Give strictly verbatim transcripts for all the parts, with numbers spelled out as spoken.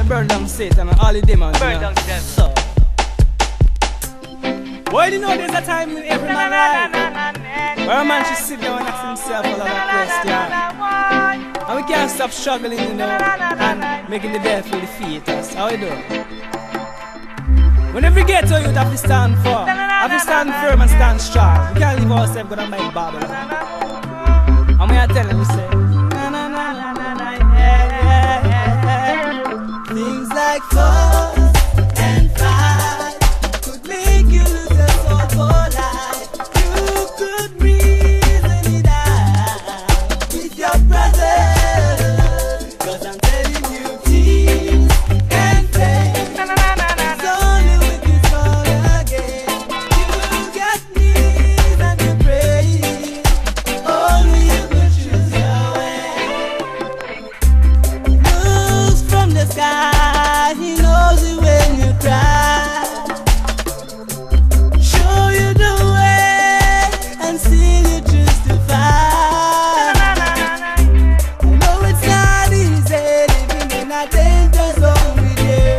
burn down Satan and all the demons. Burn you know? down them. So, why do you know there's a time in every man's life where a man should sit down and ask himself a lot of questions? And we can't stop struggling, you know, and making the devil feel defeat us. How we do? Whenever we get to you, have to stand firm. Have to stand firm and stand strong. We can't leave ourselves going to make Babylon. And when I tell them, we say, na na na na na na, yeah, yeah, yeah. Things like fuss and fight could make you lose your soul for life. You could reason it out with your brother. Cause I'm telling you, tears and pain is only with you fall again. You got knees and you pray. Only you could choose your way. Looks from the sky, he knows it when you cry. Show you the way and still you choose to fight. I know it's not easy living in a danger zone with you.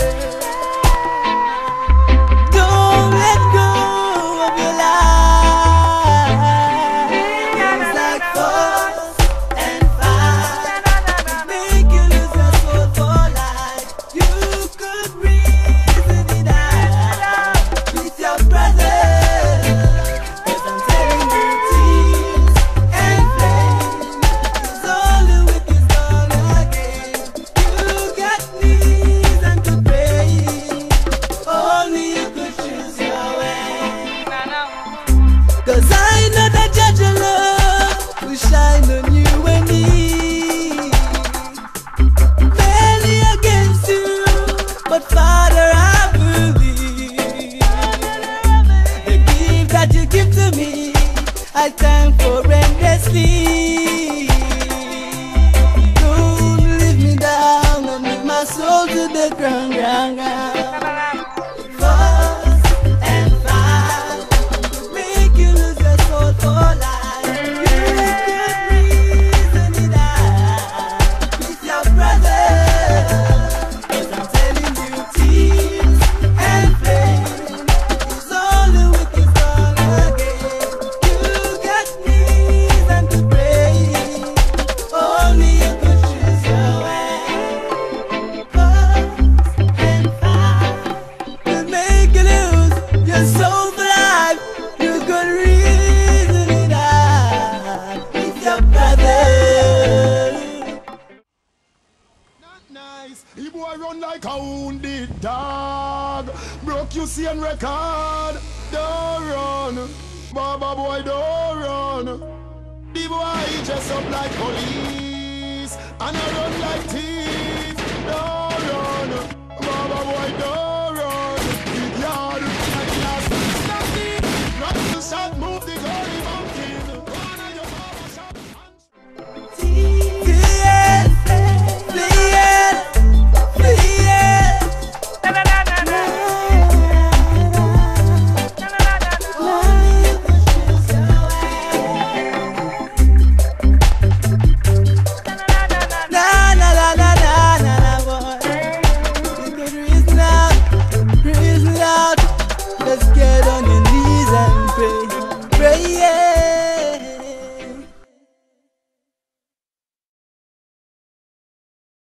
Don't let go of your life. Things like fuss and fight make you lose your soul for life. You could reason it out with your brother. Cause I'm telling you, tears and pain is only with you start again. You got knees and to pray. Only you could choose your way. Cause I know that judge of love will shine on you and me. Barely against you, but Father, I believe. The gift that you give to me, I thank for endlessly. Don't leave me down and leave my soul to the ground, ground, ground. Fuss and fight make you lose your soul for life. You could reason it out with your brother. Cause I'm telling you, tears and pain is only with you start again. You got knees and to pray. Only you could choose your way. Fuss and fight will make you lose your soul for life. You could reason it out with your brother. Not nice. He boy run like a wounded dog. Broke you see on record. Don't run. Baba boy, don't run. The boy dress up like police and a